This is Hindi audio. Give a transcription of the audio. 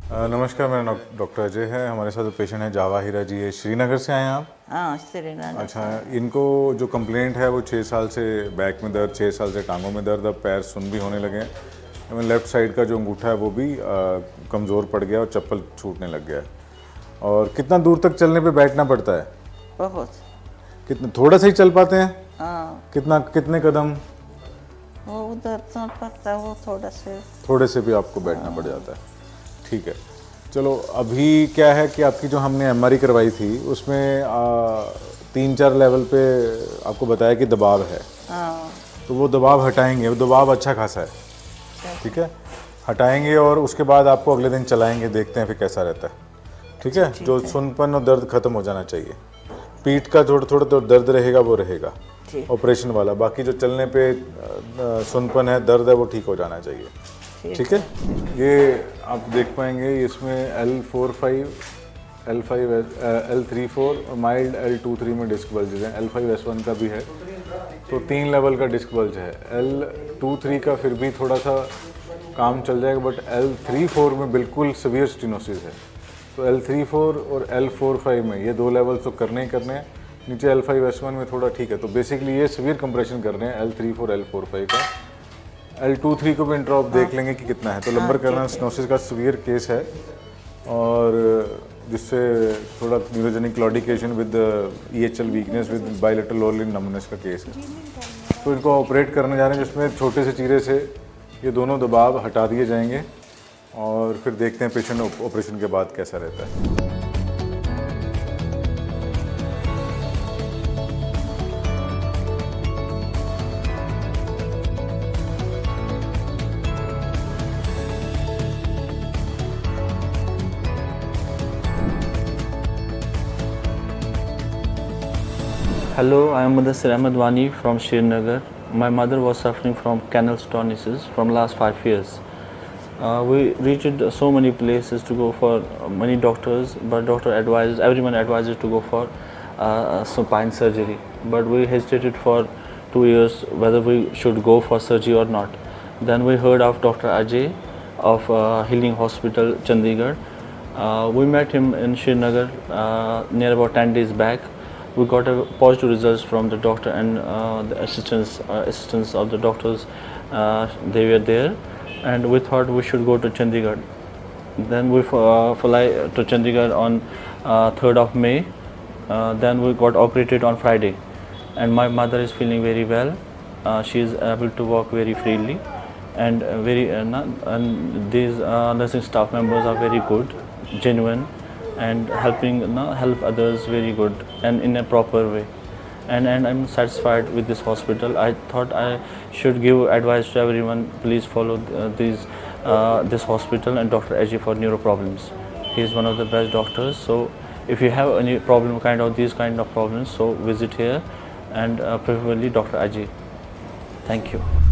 नमस्कार, मेरा नाम डॉक्टर अजय है। हमारे साथ जो पेशेंट है जावा हीरा जी, ये श्रीनगर से आए हैं आप? हाँ, श्रीनगर। अच्छा, इनको जो कंप्लेंट है वो 6 साल से बैक में दर्द, 6 साल से टांगों में दर्द, अब पैर सुन भी होने लगे हैं। लेफ़्ट साइड का जो अंगूठा है वो भी कमज़ोर पड़ गया और चप्पल छूटने लग गया है। और कितना दूर तक चलने पे बैठना पड़ता है? बहुत। कितना, थोड़ा सा ही चल पाते हैं? हाँ, कितने कदम? वो उधर तो पड़ता है, वो थोड़े से भी आपको बैठना पड़ जाता है। ठीक है, चलो अभी क्या है कि आपकी जो हमने एमआरआई करवाई थी उसमें 3-4 लेवल पे आपको बताया कि दबाव है। हाँ, तो वो दबाव हटाएंगे, वो दबाव अच्छा खासा है, ठीक है, हटाएंगे और उसके बाद आपको अगले दिन चलाएंगे, देखते हैं फिर कैसा रहता है। ठीक है, जो सुनपन और दर्द खत्म हो जाना चाहिए। पीठ का थोड़ा थोड़ा तो दर्द रहेगा, वो रहेगा ऑपरेशन वाला, बाकी जो चलने पे सुनपन है, दर्द है, वो ठीक हो जाना चाहिए। ठीक है, ये आप देख पाएंगे इसमें L45, L5, L34 और माइल्ड L23 में डिस्क बल्जेस हैं। L5S1 का भी है, तो 3 लेवल का डिस्क बल्ज है। L23 का फिर भी थोड़ा सा काम चल जाएगा, बट L34 में बिल्कुल सीवियर स्टेनोसिस है। तो L34 और L45 में ये 2 लेवल तो करने ही करने हैं। नीचे L5S1 में थोड़ा ठीक है, तो बेसिकली ये सीवियर कंप्रेशन कर रहे हैं L34 L45 का। L23 को भी इंट्रॉप देख लेंगे कि कितना है। तो लंबर कर्नल स्टेनोसिस का सीवियर केस है, और जिससे थोड़ा neurogenic claudication with EHL weakness with bilateral lower numbness का केस है। तो इनको ऑपरेट करने जा रहे हैं, जिसमें छोटे से चीरे से ये दोनों दबाव हटा दिए जाएंगे, और फिर देखते हैं पेशेंट ऑपरेशन के बाद कैसा रहता है। Hello, I am Mudassir Ahmed Wani from Srinagar. My mother was suffering from canal stenosis from last 5 years. We reached so many places to go for many doctors, but everyone advises to go for supine surgery. But we hesitated for 2 years whether we should go for surgery or not. Then we heard of Dr. Ajay of Healing Hospital, Chandigarh. We met him in Srinagar near about 10 days back. We got a positive results from the doctor and the assistants of the doctors. They were there, and we thought we should go to Chandigarh. Then we fly to Chandigarh on 3rd of May. Then we got operated on Friday, and my mother is feeling very well. She is able to walk very freely, and and these nursing staff members are very good, genuine, and help others very good and in a proper way, and I'm satisfied with this hospital. I thought I should give advice to everyone, please follow this hospital and Dr. Ajay for neuro problems. He is one of the best doctors. So if you have any these kind of problems, so visit here, and preferably Dr. Ajay. Thank you.